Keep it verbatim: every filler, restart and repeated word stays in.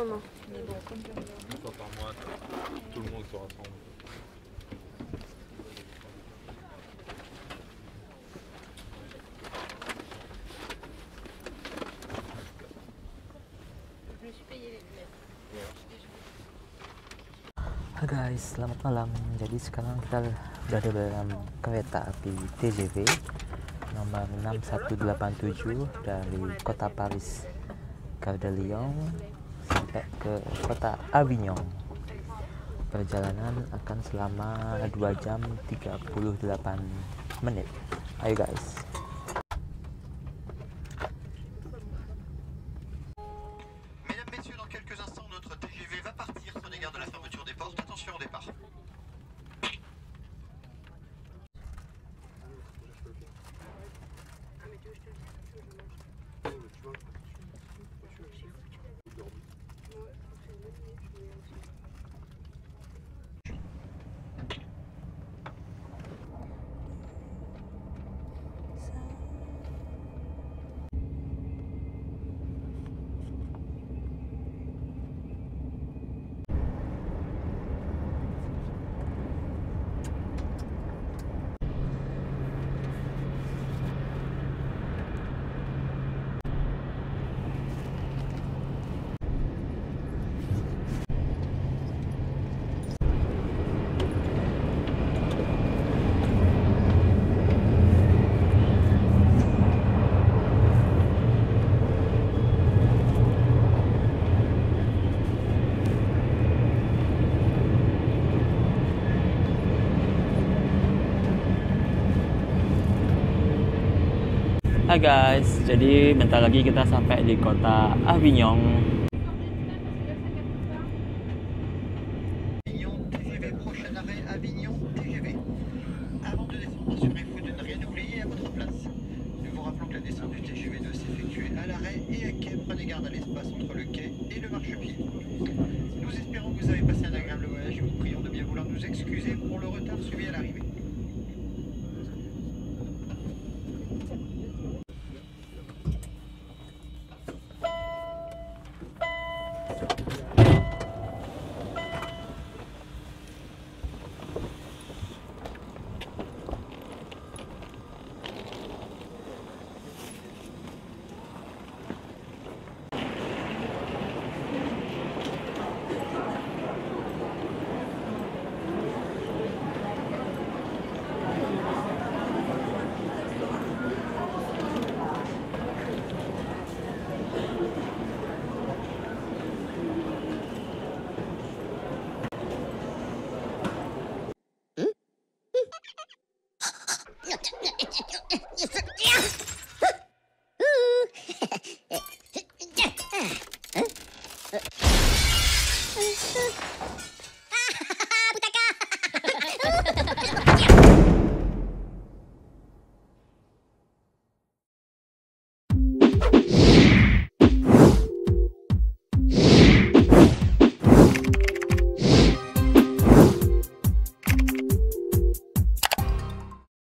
non, non. Mais bon, comme je regarde. Une fois par mois, tout le monde se rassemble. Je me suis payé les lunettes. Hai guys, selamat malam. Jadi sekarang kita berada dalam kereta api T G V nomor enam satu delapan tujuh dari kota Paris Gare de Lyon sampai ke kota Avignon. Perjalanan akan selama dua jam tiga puluh delapan menit. Ayo guys. Mesdames, Messieurs, dans quelques instants, notre T G V va partir. Prenez garde de la fermeture des portes. Attention au départ. Hai guys, jadi bentar lagi kita sampai di kota Avignon. Avignon, T G V, prochain arrêt, Avignon, T G V. Avant de descendre, assurez-vous de ne rien oublier à votre place. Nous vous rappelons que la descente du T G V doit s'effectuer à l'arrêt et à quai. Prenez garde à l'espace entre le quai et le marchepied. Nous espérons que vous avez passé un agréable voyage et vous prions de bien vouloir nous excuser pour le retard subi à l'arrivée. Huh?